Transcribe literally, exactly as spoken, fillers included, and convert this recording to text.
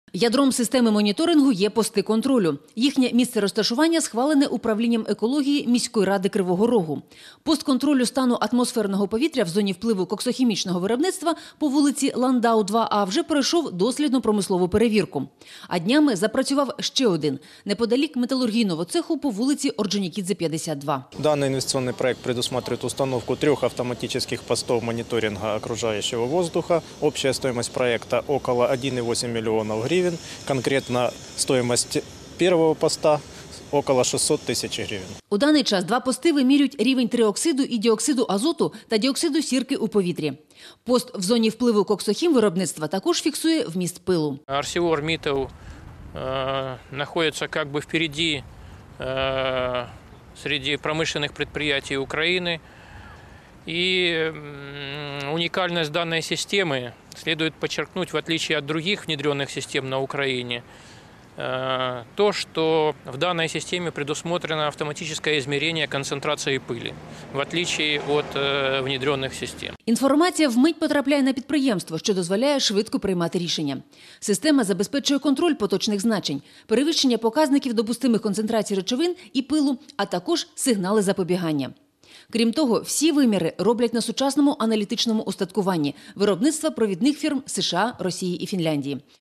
Ядром системи моніторингу є пости контролю. Їхнє місце розташування схвалене управлінням екології міської ради Кривого Рогу. Пост контролю стану атмосферного повітря в зоні впливу коксохімічного виробництва по вулиці Ландау два А вже пройшов дослідно-промислову перевірку. А днями запрацював ще один – неподалік металургійного цеху по вулиці Орджонікідзе, п'ятдесят два. Данный инвестиционный проект предусматривает установку трех автоматических постов мониторинга окружающего воздуха. Общая стоимость проекта около одного и восьми десятых миллионов гривен. Конкретно стоимость первого поста около шестисот тисяч гривень. У даний час два пости вимірюють рівень триоксиду і діоксиду азоту та діоксиду сірки у повітрі. Пост в зоні впливу коксохім виробництва також фіксує вміст пилу. Арселор Миттал э, находится как бы впереди э, среди промышленных предприятий Украины. И уникальность данной системы следует подчеркнуть, в отличие от других внедренных систем на Украине, то, что в данной системе предусмотрено автоматическое измерение концентрации пыли, в отличие от внедренных систем. Інформація вмить потрапляє на підприємство, що дозволяє швидко приймати рішення. Система забезпечує контроль поточних значень, перевищення показників допустимих концентрацій речовин і пилу, а також сигнали запобігання. Крім того, всі виміри роблять на сучасному аналітичному устаткуванні виробництва провідних фірм США, Росії і Фінляндії.